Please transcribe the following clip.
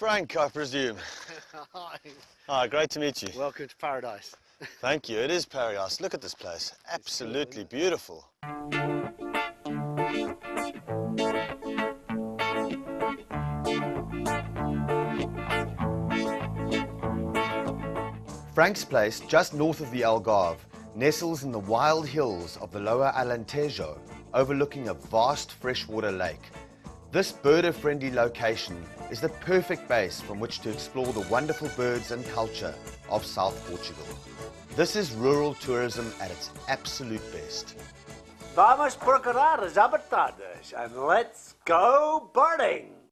Frank, I presume. Hi. Hi, great to meet you. Welcome to paradise. Thank you. It is paradise. Look at this place. Absolutely beautiful. Frank's Place, just north of the Algarve, nestles in the wild hills of the Lower Alentejo, overlooking a vast freshwater lake. This birder-friendly location is the perfect base from which to explore the wonderful birds and culture of South Portugal. This is rural tourism at its absolute best. Vamos procurar as habitadas and let's go birding!